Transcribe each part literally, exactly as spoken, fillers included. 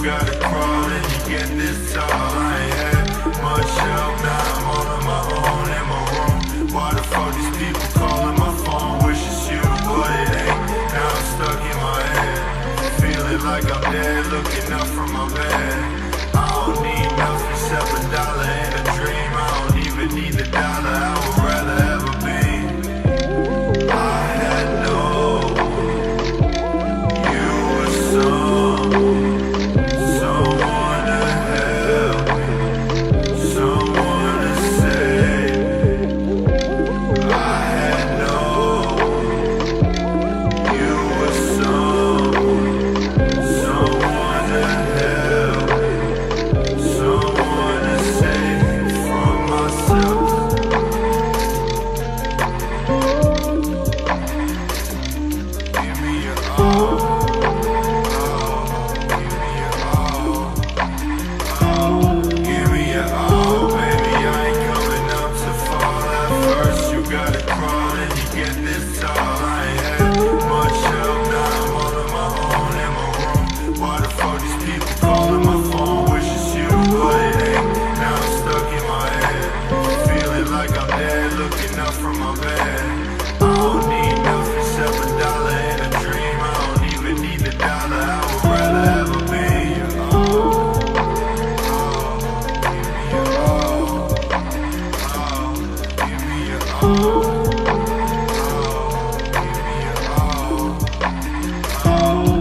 gotta crawl and you get this tall. I ain't had much help, now I'm all on my own in my room. Why the fuck these people calling my phone? Wish it's you, but it ain't. Now I'm stuck in my head, feeling like I'm dead, looking up from my bed. I don't need nothing except a dollar and a dream. I don't even need the dollar, I would rather have a beam. I had no, you were some, someone to help me, someone to save. I had no, you were some, someone to help me, someone to save me from myself. Give me your all, all, give me your all, all, give me your all, baby. I ain't coming up to fall. At first you gotta crawl and you get this tall. I ain't had much help, now I'm all on my own in my room. Why the fuck these people calling my phone? Wish it's you, but it ain't. Now I'm stuck in my head, feeling like I'm dead, looking up from my bed. I don't need nothing except a dollar and a dream. I don't even need the dollar, I would rather have a beam. Oh, oh, give me your all, oh, give me your all, oh, give me your all, oh.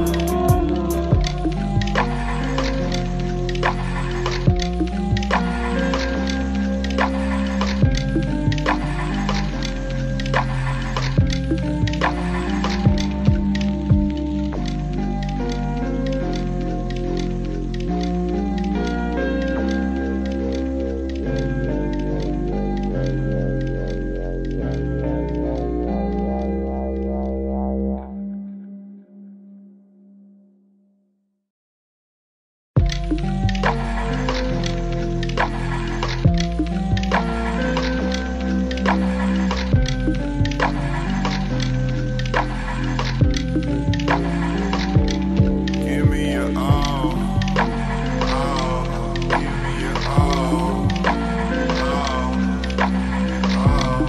Give me your all, all, give me your all, all, all,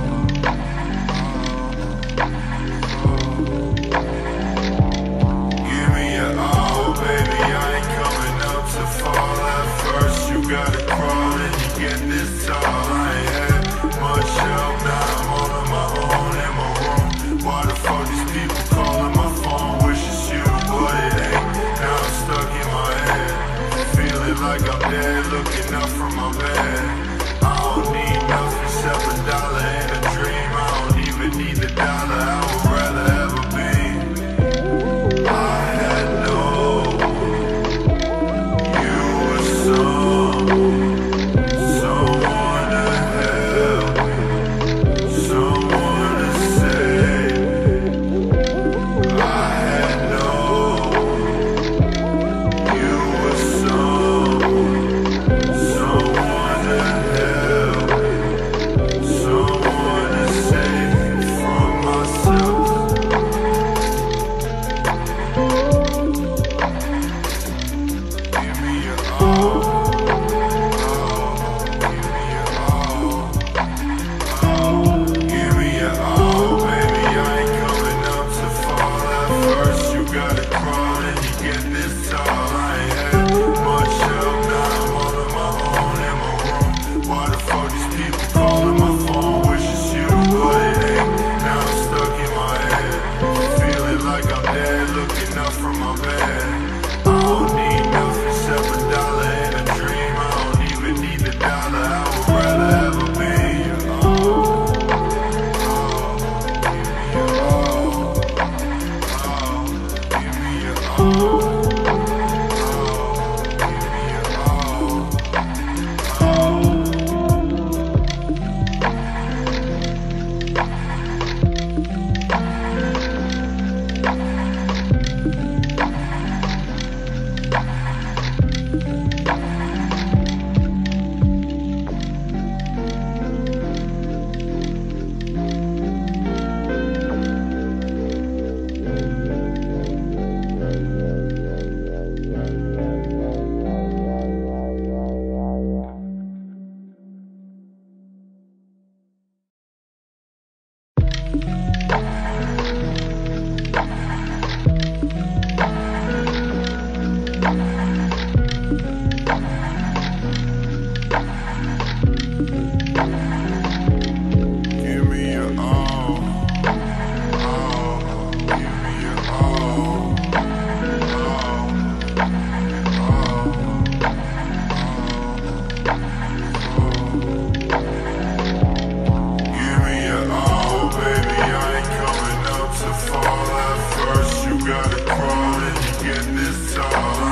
give me your all, baby. I ain't coming up to fall. At first you gotta crawl and you get this tall. I ain't had much help, now I'm all on my own in my room. Why the fuck these people calling my phone? Wish it's you, but it ain't. Now I'm stuck in my head, feeling like I'm dead, looking up from my bed. I don't need nothing except a dollar and a dream. I don't even need the dollar, I would rather have a beam. I had no, you were some, someone to help me, someone to save. I had no, you were some, someone Give me your all, all. Give me your all, all, all, Give me your all, baby. I ain't coming up to fall at first. You gotta crawl and you get this tall.